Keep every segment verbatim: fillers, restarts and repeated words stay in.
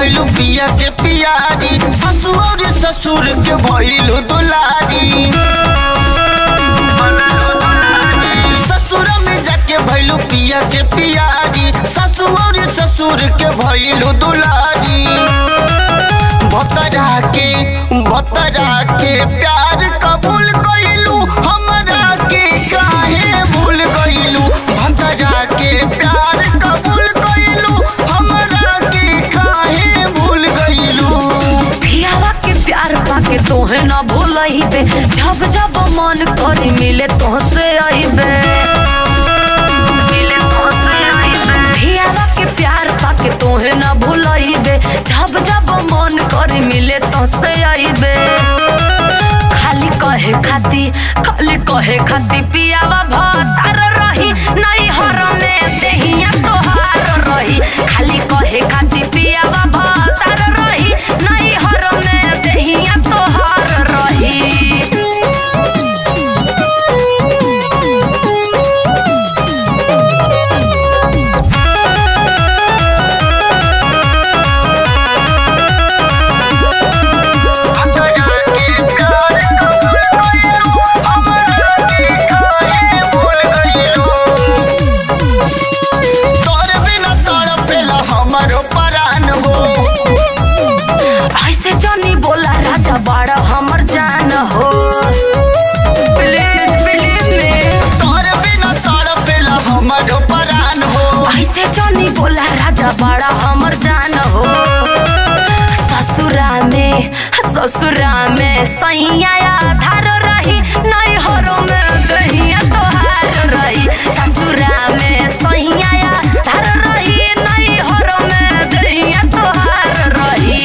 भइलू पिया के पियारी, ससुर ससुर के भइलू दुलारी। ससुर में जाके भइलू पिया के पियारी, ससुर ससुर के भइलू दुलारी। भतरा के भतरा के प्यार कबूल कइलू, हमरा के काहे भूल गइलू। भतरा के प्यार कबूल कइलू, हमरा के काहे भूल गइलू। पियावा के प्यार पाके तोहे ना भूलइबे, जब जब मन करी मिले तोहसे आइबे, मिले तोहसे आइबे। पियावा के प्यार पाके तोहे ना भूलइबे, जब जब मन करी मिले तोहसे आइबे। खाली कहे खाती खाली कहे खाती पियावा भतार रही, नहीं हर में देहिया तोहार रही। खाली कहे खाती पियावा भतार रही, नहीं हर में देहिया तोहार रही। बड़ा हमर जान हो, प्लीज प्लीज में तोर बिना तड़पेला हमर परान हो। ऐसे जानी बोला राजा बड़ा हमर जान हो। ससुरा में ससुरा में सैया आधार रही, नहीं हरो में दहिया तोहार रही। ससुरा में सैया आधार रही, नहीं हरो में दहिया तोहार रही।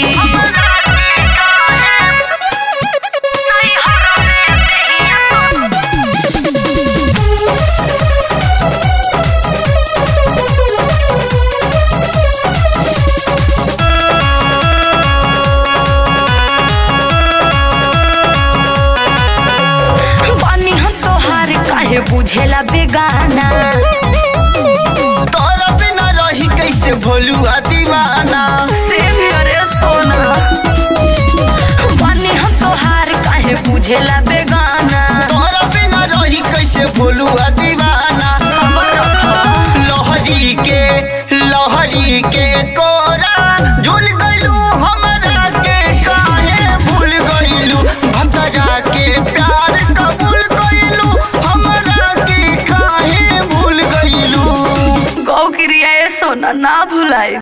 बुझेला बेगाना, तोरा बिना रही कैसे भोलुआ दीवाना। सेम रे सोना बनी हम तोहार काहे बुझेला बेगाना। तोरा बिना रही कैसे भोलुआ दीवाना। लहरी के लहरी के कोरा झूल गइलू, हमरा के काहे भूल गइलू। भतरा के प्यार कबूल कइलू, हमरा के काहे भूल गइलू। गौ क्रिया सोना ना भुलाई।